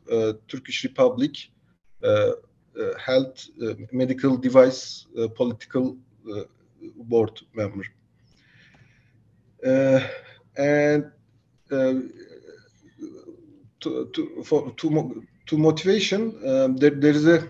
Turkish Republic Health Medical Device Political Board member. And to motivation, there is a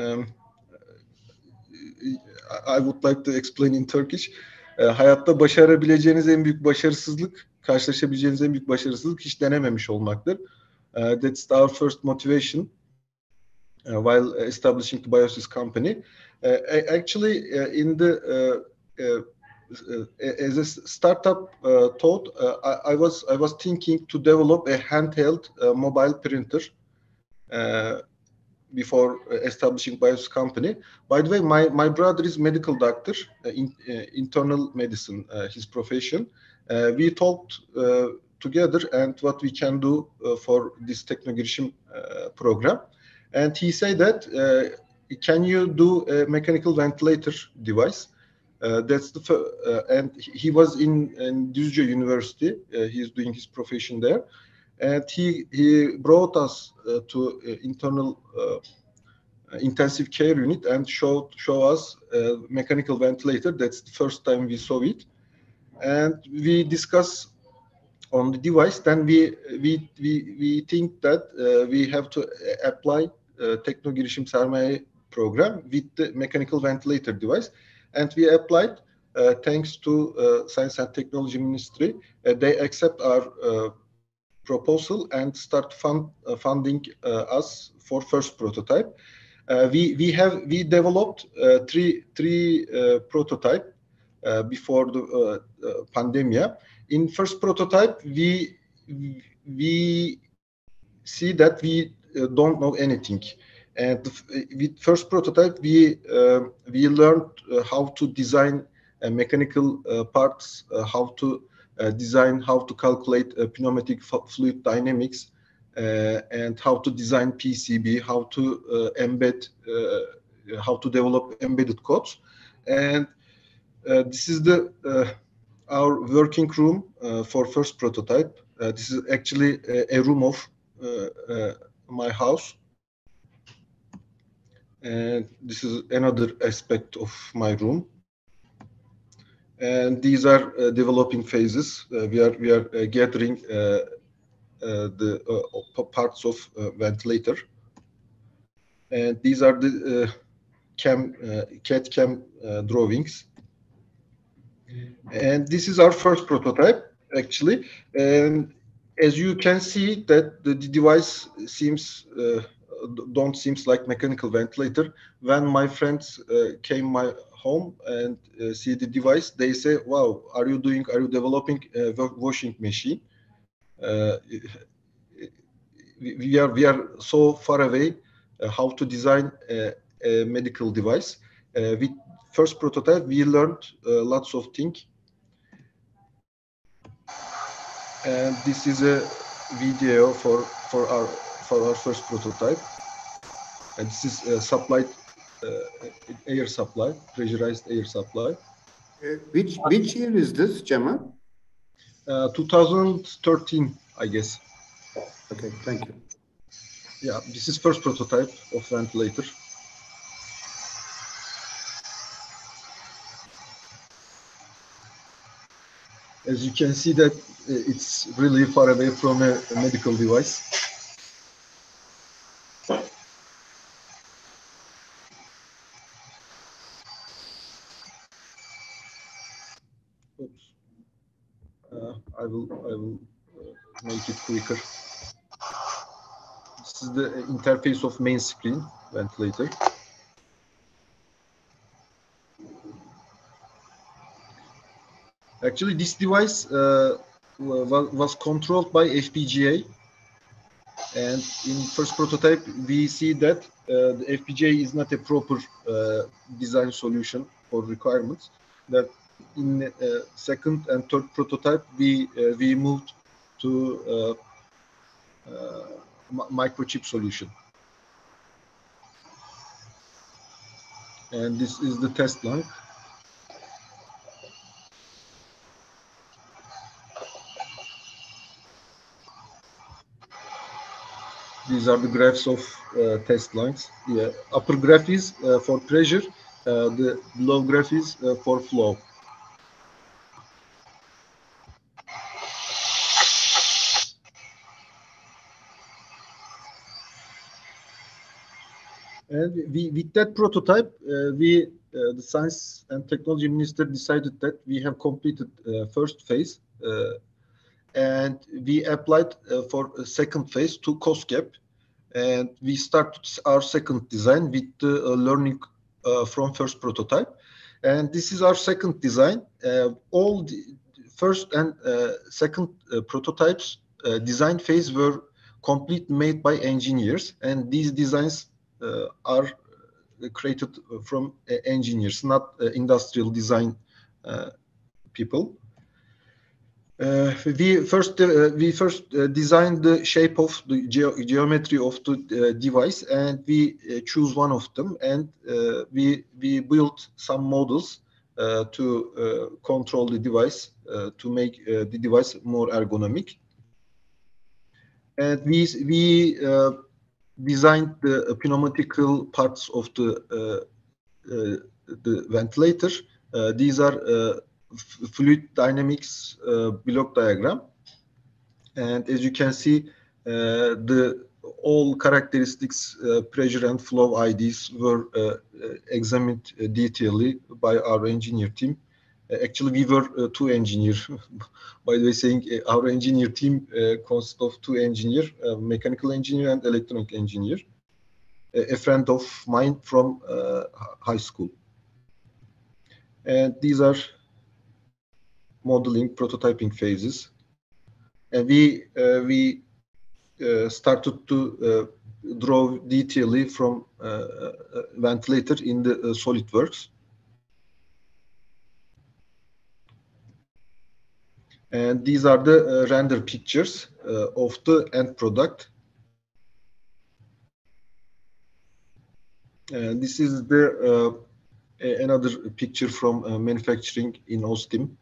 I would like to explain in Turkish. Hayatta başarabileceğiniz en büyük başarısızlık, karşılaşabileceğiniz en büyük başarısızlık hiç denememiş olmaktır. That's our first motivation while establishing the Biosys company. Actually, in the as a startup thought, I was thinking to develop a handheld mobile printer before establishing Biosys company. By the way, my brother is medical doctor, internal medicine, his profession. We talked together and what we can do for this Teknogirişim program. And he said that, can you do a mechanical ventilator device? That's the and he was in Düzce University. He's doing his profession there, and he brought us to internal intensive care unit and show us mechanical ventilator. That's the first time we saw it, and we discuss on the device. Then we think that we have to apply Teknogirişim Sermaye program with the mechanical ventilator device, and we applied. Thanks to Science and Technology Ministry, they accept our proposal and start funding us for first prototype. We developed three prototype before the pandemia. In first prototype, we see that we don't know anything. And with first prototype, we learned how to design mechanical parts, how to design, how to calculate pneumatic fluid dynamics, and how to design PCB, how to embed, how to develop embedded codes. And this is the our working room for first prototype. This is actually a room of my house. And this is another aspect of my room. And these are developing phases. We are gathering the parts of ventilator. And these are the CAD/CAM drawings. And this is our first prototype, actually. And as you can see, that the device don't seems like mechanical ventilator. When my friends came my home and see the device, they say, "Wow, are you developing a washing machine?" We are so far away how to design a medical device. With first prototype, we learned lots of things. And this is a video for our first prototype. And this is supplied air supply, pressurized air supply. Which year is this, Cemal? 2013, I guess. Okay, thank you. Yeah, this is first prototype of ventilator. As you can see that it's really far away from a medical device. Oops. I will make it quicker. This is the interface of main screen ventilator. Actually, this device was controlled by FPGA, and in first prototype we see that the FPGA is not a proper design solution for requirements. That in second and third prototype we moved to microchip solution, and this is the test lung. These these are the graphs of test lines. The upper graph is for pressure, the below graph is for flow. And with that prototype, the Science and Technology Minister decided that we have completed first phase, and we applied for a second phase to COSGAP, and we started our second design with the learning from first prototype. And this is our second design. All the first and second prototypes design phase were completely made by engineers, and these designs are created from engineers, not industrial design people. We first designed the shape of the geometry of the device, and we choose one of them, and we built some models to control the device, to make the device more ergonomic. And we designed the pneumatical parts of the ventilator. These are fluid dynamics block diagram, and as you can see, all characteristics, pressure and flow IDs were examined detailedly by our engineer team. Actually, we were two engineers. By the way, saying our engineer team consists of two engineers, mechanical engineer and electronic engineer, a friend of mine from high school. And these are modeling, prototyping phases. And we started to draw detailedly from ventilator in the SolidWorks. And these are the render pictures of the end product. And this is the another picture from manufacturing in Austin.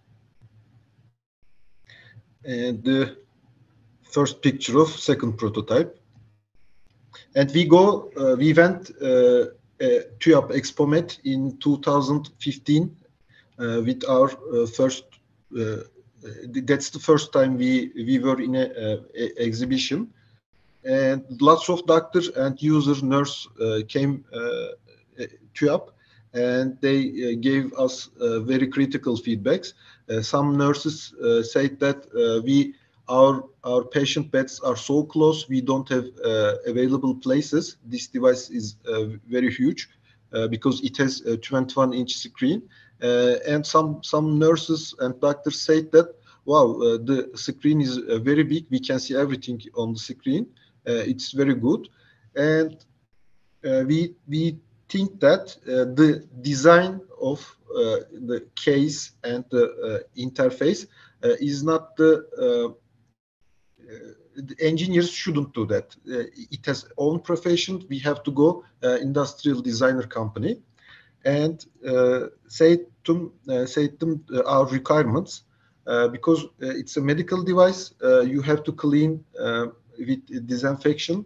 And the first picture of second prototype. And we went to TÜYAP ExpoMed in 2015 with our first. That's the first time we were in a exhibition, and lots of doctors and nurse came to TÜYAP, and they gave us very critical feedbacks. Some nurses said that our patient beds are so close, we don't have available places. This device is very huge because it has a 21-inch screen. And some nurses and doctors said that, wow, the screen is very big. We can see everything on the screen. It's very good. And we think that the design of the case and the interface is not the engineers shouldn't do that. It has own profession. We have to go industrial designer company and say to them our requirements, because it's a medical device. You have to clean with disinfection.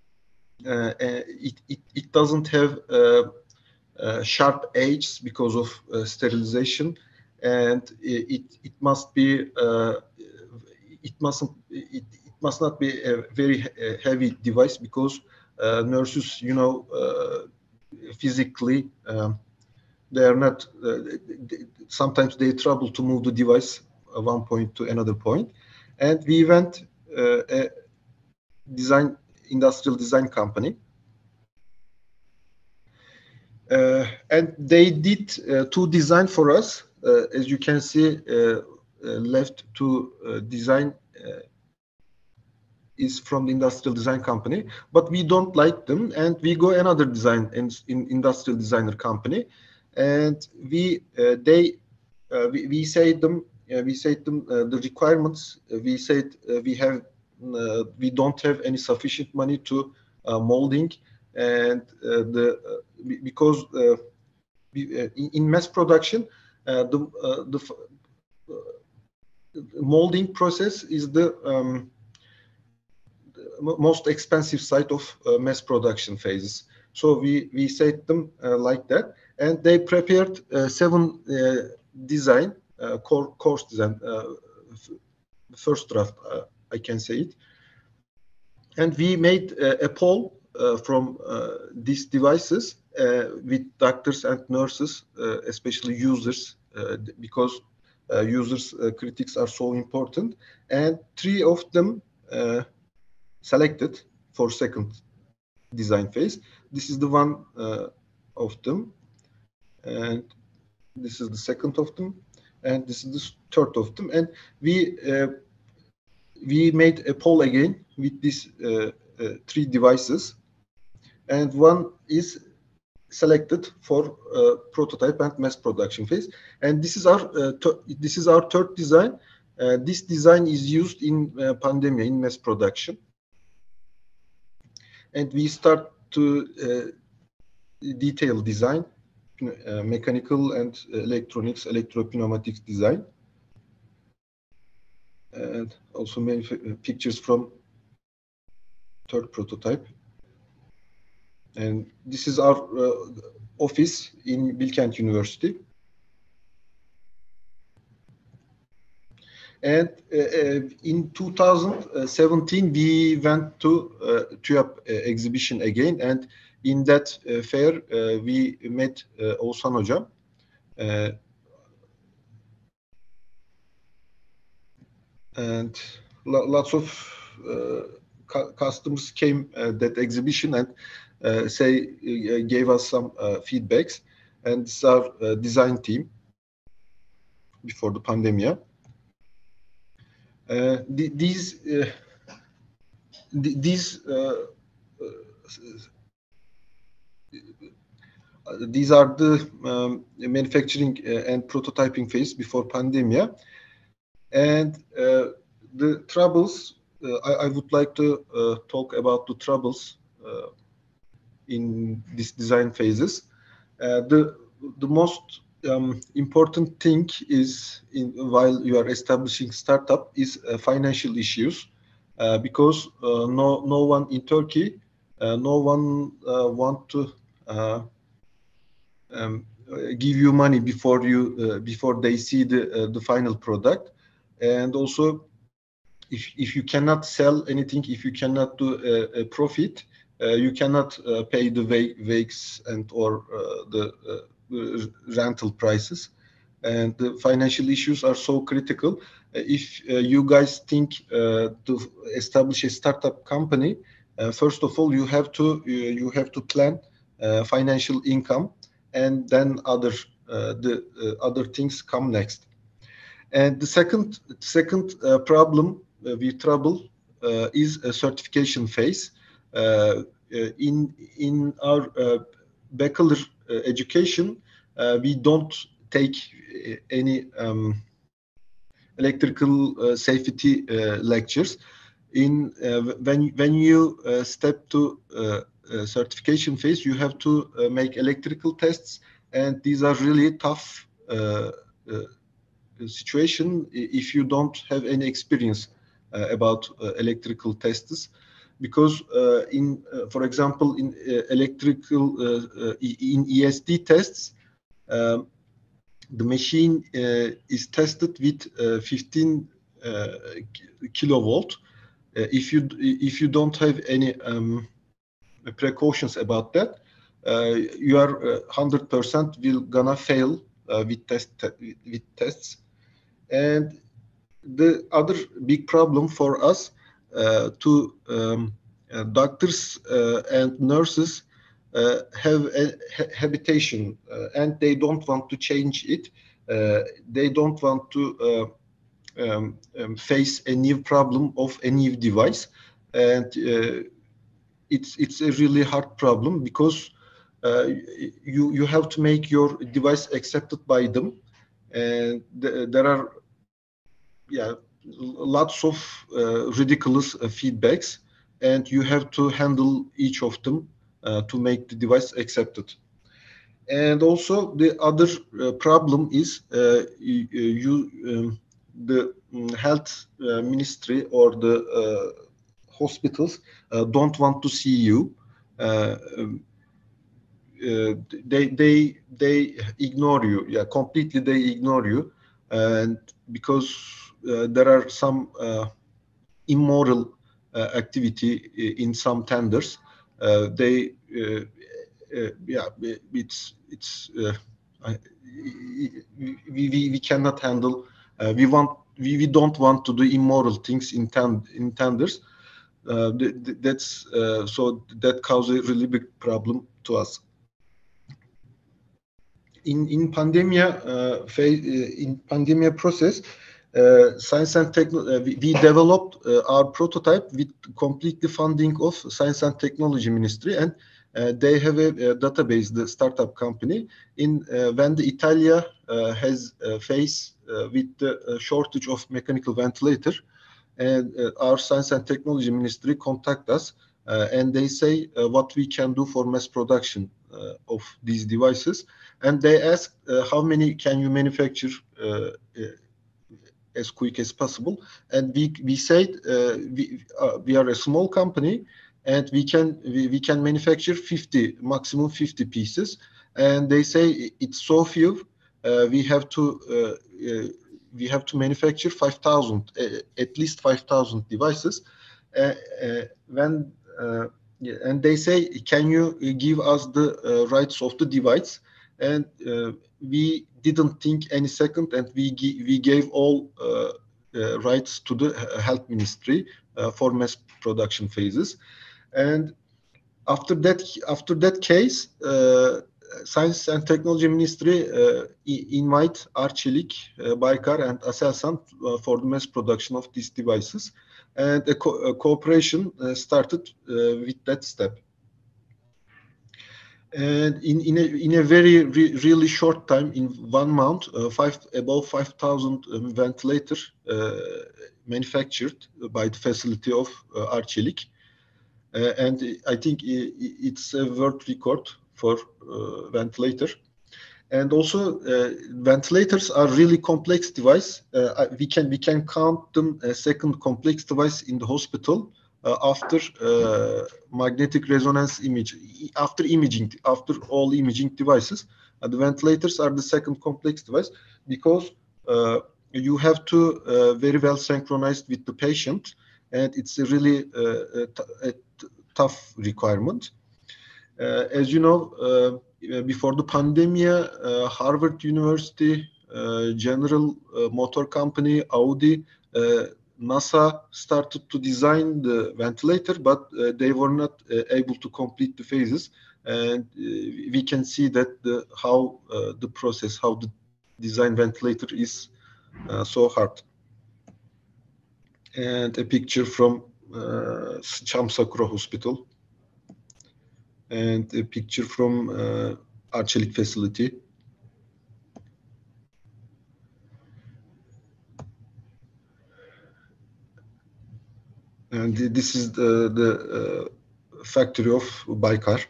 It doesn't have sharp edges because of sterilization, and it must not be a very heavy device, because nurses, physically they are not. Sometimes they trouble to move the device one point to another point, and we went a industrial design company, and they did two design for us. As you can see, left to design is from the industrial design company, but we don't like them, and we go another design in industrial designer company, and we say them the requirements. We said we don't have any sufficient money to molding, and because in mass production the molding process is the most expensive side of mass production phases. So we set them like that, and they prepared 7 design course design, first draft, I can say it, and we made a poll from these devices with doctors and nurses, especially users, because users' critics are so important, and 3 of them selected for second design phase. This is the one of them, and this is the second of them, and this is the third of them. And we made a poll again with these 3 devices, and one is selected for prototype and mass production phase. And this is our third design. This design is used in pandemia, in mass production. And we start to detail design, mechanical and electronics, electropneumatics design, and also many pictures from third prototype. And this is our office in Bilkent University. And in 2017, we went to TÜYAP exhibition again, and in that fair, we met Oğuzhan Hocam. And lots of customers came that exhibition and gave us some feedbacks. And this is our design team before the pandemia. These are the manufacturing and prototyping phase before pandemia. And the troubles, I would like to talk about the troubles in these design phases. The most important thing is, while you are establishing startup, is financial issues, because no one in Turkey, no one want to give you money before they see the final product. And also, if you cannot sell anything, if you cannot do a profit, you cannot pay the wakes and or the rental prices. And the financial issues are so critical. If you guys think to establish a startup company, first of all, you have to plan financial income, and then the other things come next. And the second problem we trouble is a certification phase. In our bachelor education, we don't take any electrical safety lectures. When you step to certification phase, you have to make electrical tests, and these are really tough situation if you don't have any experience about electrical tests, because for example, in electrical in ESD tests, the machine is tested with 15 kilovolt. If you don't have any precautions about that, you are 100% will gonna fail with tests. And the other big problem for us, doctors and nurses have a habitation, and they don't want to change it. They don't want to face a new problem of a new device, and it's a really hard problem, because you have to make your device accepted by them, and there are lots of ridiculous feedbacks, and you have to handle each of them to make the device accepted. And also the other problem is the health ministry or the hospitals don't want to see you. They ignore you. Yeah, completely they ignore you, and because there are some immoral activity in some tenders, yeah, we cannot handle. We don't want to do immoral things in tenders. That's so that causes a really big problem to us. In pandemia process, science and technology, we developed our prototype with complete the funding of Science and Technology Ministry, and they have a database, the startup company. When the Italia has faced with the shortage of mechanical ventilator, and our Science and Technology Ministry contact us, and they say what we can do for mass production of these devices, and they ask how many can you manufacture as quick as possible, and we said we are a small company, and we can manufacture 50, maximum 50 pieces, and they say it's so few, we have to manufacture 5,000, at least 5,000 devices. When yeah, and they say, can you give us the rights of the device? And we didn't think any second, and we gave all rights to the health ministry for mass production phases. And after that case, Science and Technology Ministry invite Arçelik, Baykar, and Aselsan for the mass production of these devices, and a cooperation started with that step. And in a very really short time, in 1 month, above 5,000 ventilators manufactured by the facility of Arçelik, and I think it's a world record for ventilator. And also, ventilators are really complex device. We can count them a second complex device in the hospital after magnetic resonance image, after all imaging devices. The ventilators are the second complex device, because you have to very well synchronize with the patient, and it's a really a tough requirement. As you know, before the pandemic, Harvard University, General Motor Company, Audi, NASA started to design the ventilator, but they were not able to complete the phases. And we can see that how the design ventilator is so hard. And a picture from Cham Sakura Hospital, and a picture from Arçelik facility. And this is the factory of Baykar.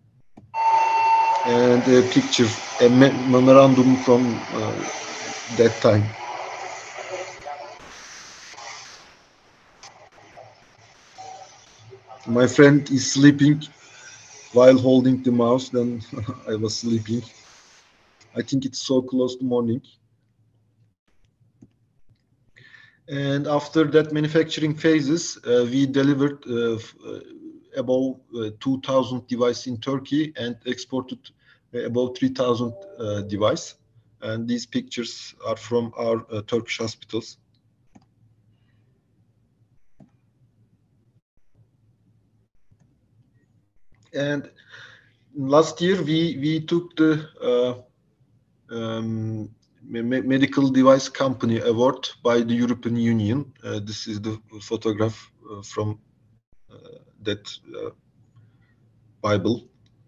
And a picture, a memorandum from that time. My friend is sleeping while holding the mouse, then I was sleeping. I think it's so close to morning. And after that manufacturing phases, we delivered about 2,000 devices in Turkey and exported about 3,000 devices. And these pictures are from our Turkish hospitals. And last year, we took the Medical Device Company Award by the European Union. This is the photograph from that Bible.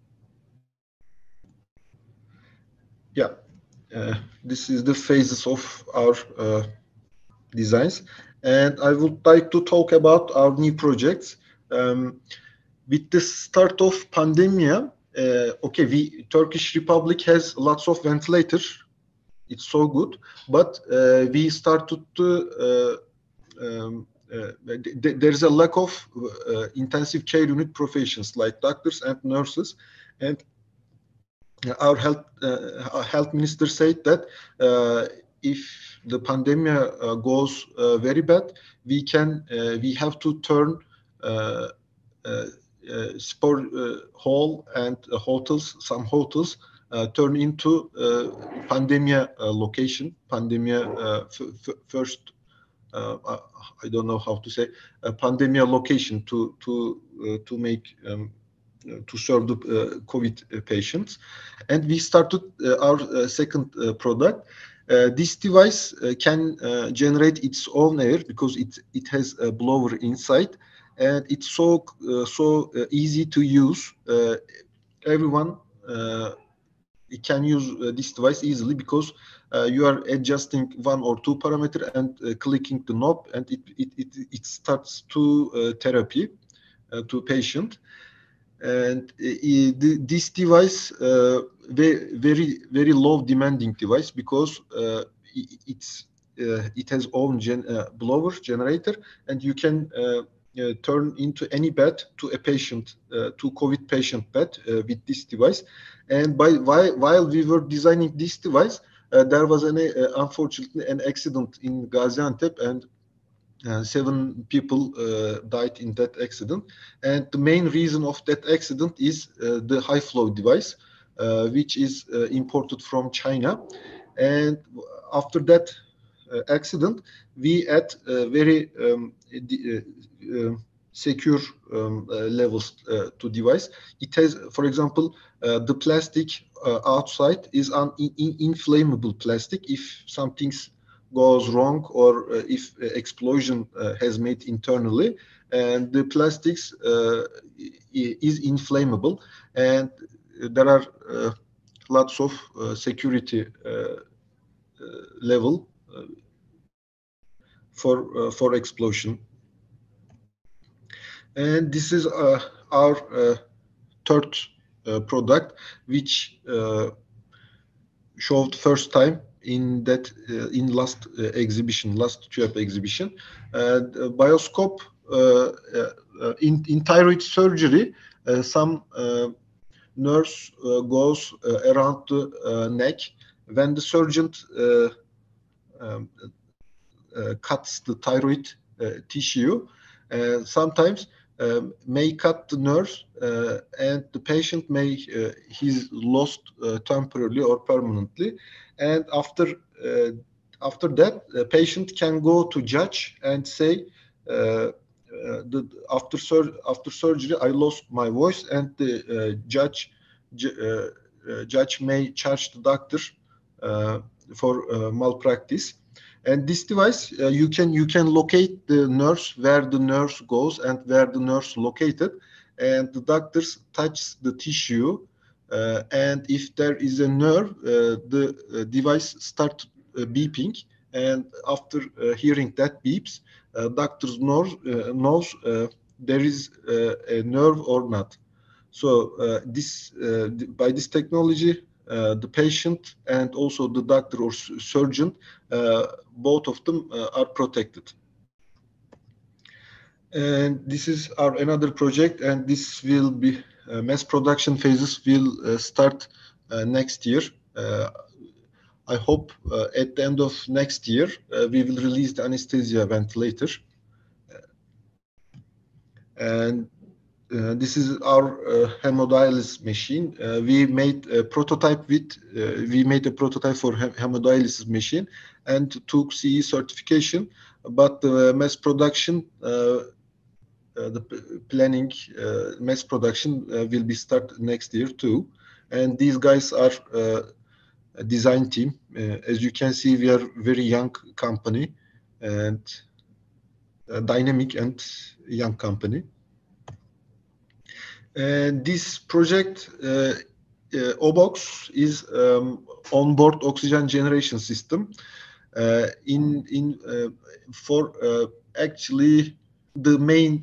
Yeah, this is the phases of our designs. And I would like to talk about our new projects. With the start of pandemic, okay, Turkish Republic has lots of ventilators. It's so good, but we started to there's a lack of intensive care unit professions like doctors and nurses, and our health minister said that if the pandemic goes very bad, we have to turn sport hall and hotels, some hotels turn into pandemia location, pandemia first. I don't know how to say pandemia location to make to serve the COVID patients, and we started our second product. This device can generate its own air because it has a blower inside, and it's so easy to use. Everyone can use this device easily because you are adjusting one or two parameter and clicking the knob, and it starts to therapy to patient. And this device very low demanding device because it has own blower generator, and you can turn into any bed to a patient to COVID patient bed with this device. And while we were designing this device, there was unfortunately an accident in Gaziantep, and 7 people died in that accident. And the main reason of that accident is the high flow device, which is imported from China. And after that accident, we add very secure levels to device. It has, for example, the plastic outside is an inflammable plastic. If something's goes wrong, or if explosion has made internally, and the plastics is inflammable, and there are lots of security level for explosion. And this is our third product, which showed first time in that in last exhibition, last TÜYAP exhibition. Bioscope in thyroid surgery, some nurse goes around the neck when the surgeon cuts the thyroid tissue. Sometimes may cut the nerve, and the patient may he's lost temporarily or permanently. And after that, the patient can go to judge and say, after surgery, I lost my voice, and the judge may charge the doctor for malpractice. And this device, you can locate the nurse where the nurse goes and where the nurse located, and the doctors touch the tissue, and if there is a nerve, the device start beeping, and after hearing that beeps, doctors knows there is a nerve or not. So by this technology, the patient and also the doctor or surgeon, both of them are protected. And this is our another project, and this will be mass production phases will start next year. I hope at the end of next year we will release the anesthesia ventilator. And this is our hemodialysis machine. We made a prototype for hemodialysis machine and took CE certification, but the mass production, the planning mass production will be start next year too. And these guys are a design team. As you can see, we are very young company, and dynamic and young company. And this project, OBOX, is onboard oxygen generation system. Actually, the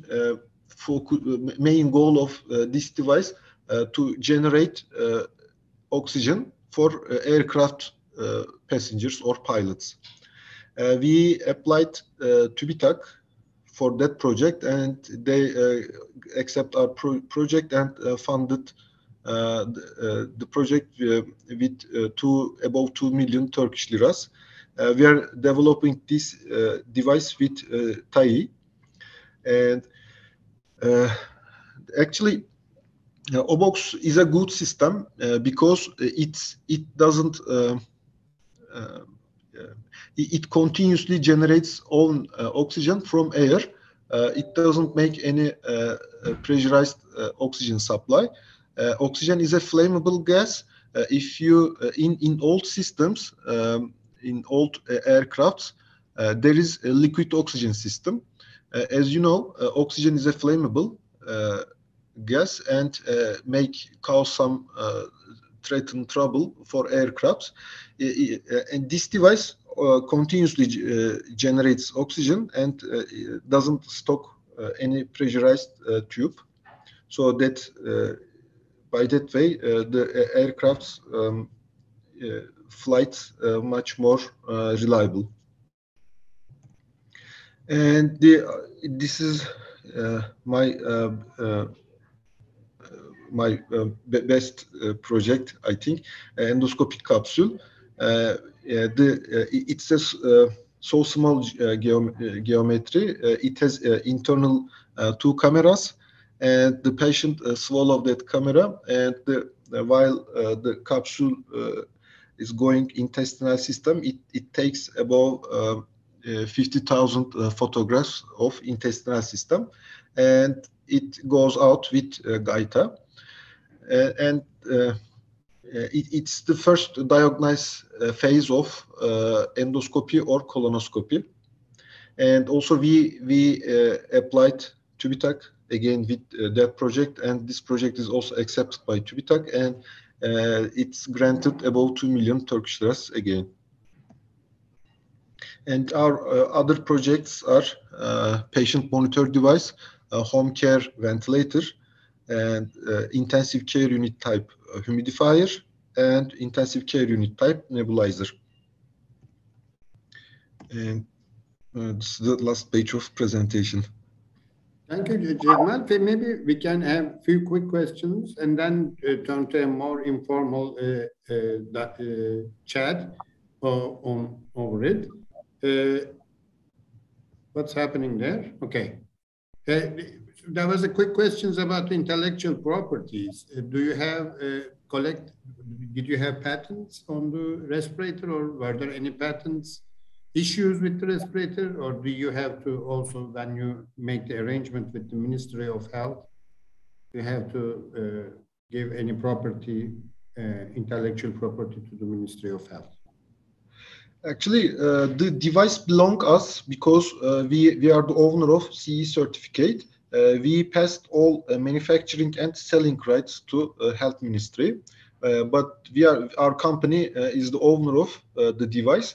main goal of this device to generate oxygen for aircraft passengers or pilots. We applied TÜBİTAK for that project, and they accept our project and funded the project with above 2 million Turkish liras. We are developing this device with TAI, and actually OBOX is a good system because it doesn't it continuously generates own oxygen from air. It doesn't make any pressurized oxygen supply. Oxygen is a flammable gas. If you in old systems, in old aircrafts, there is a liquid oxygen system. As you know, oxygen is a flammable gas and cause some threaten trouble for aircrafts. And this device continuously generates oxygen and doesn't stock any pressurized tube, so that by that way the aircraft's flights much more reliable. And this is my best project, I think, endoscopic capsule. It's a so small geometry. It has internal 2 cameras, and the patient swallow that camera, and while the capsule is going intestinal system, it takes above 50,000 photographs of intestinal system, and it goes out with GAITA. And it's the first diagnosis phase of endoscopy or colonoscopy. And also we applied TÜBİTAK again with that project, and this project is also accepted by TÜBİTAK, and it's granted about 2 million Turkish liras again. And our other projects are patient monitor device, home care ventilator, and intensive care unit type humidifier, and intensive care unit type nebulizer. And this is the last page of presentation. Thank you, Cemal. Maybe we can have a few quick questions and then turn to a more informal chat over it. What's happening there? Okay. There was a quick questions about intellectual properties. Do you have did you have patents on the respirator, or were there any patents issues with the respirator, or do you have to also, when you make the arrangement with the Ministry of Health, you have to give any property, intellectual property to the Ministry of Health? Actually, the device belongs us because we are the owner of CE certificate. We passed all manufacturing and selling rights to Health Ministry, but our company is the owner of the device.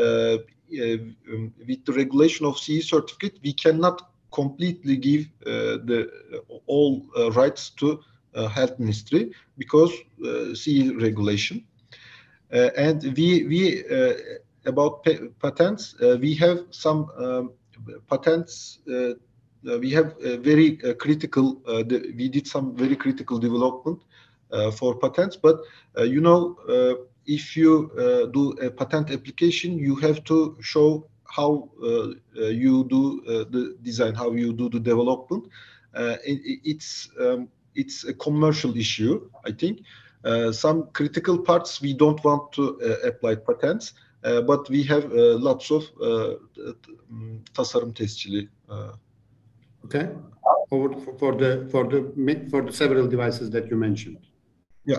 With the regulation of CE certificate, we cannot completely give all rights to Health Ministry because CE regulation. And we about patents, we have some patents. We have very critical. We did some very critical development for patents, but you know, if you do a patent application, you have to show how you do the design, how you do the development. It's a commercial issue, I think. Some critical parts we don't want to apply patents, but we have lots of tasarım tescili. Okay. For the several devices that you mentioned. Yeah.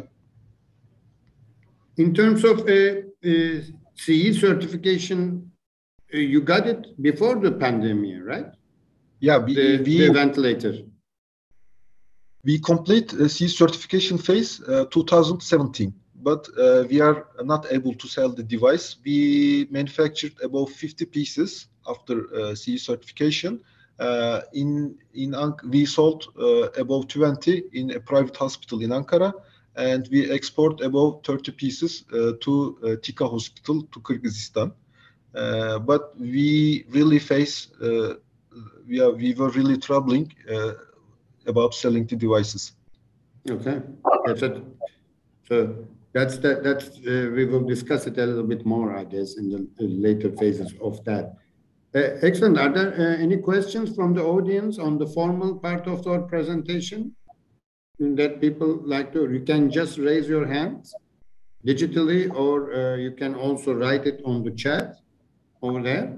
In terms of CE certification, you got it before the pandemic, right? Yeah, the ventilator. We complete CE certification phase 2017, but we are not able to sell the device. We manufactured about 50 pieces after CE certification. We sold about 20 in a private hospital in Ankara, and we export about 30 pieces to Tika Hospital to Kyrgyzstan. But we really face we were really troubling about selling the devices. Okay, that's it. So that's we will discuss it a little bit more, I guess, in the later phases of that. Excellent. Are there any questions from the audience on the formal part of our presentation that people like to? You can just raise your hands digitally, or you can also write it on the chat over there.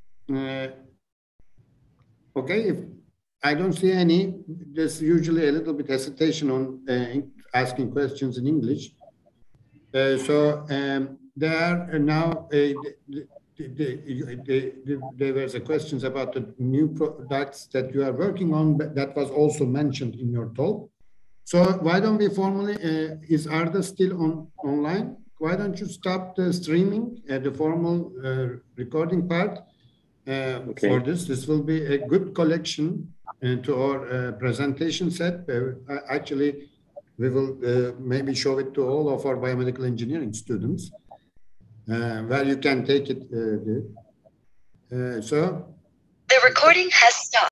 Okay, if I don't see any, there's usually a little bit hesitation on asking questions in English. So there are now there was a questions about the new products that you are working on, but that was also mentioned in your talk. So why don't we formally, is Arda still online? Why don't you stop the streaming at the formal recording part for this? This will be a good collection to our presentation set. Actually, we will maybe show it to all of our biomedical engineering students where you can take it. So the recording has stopped.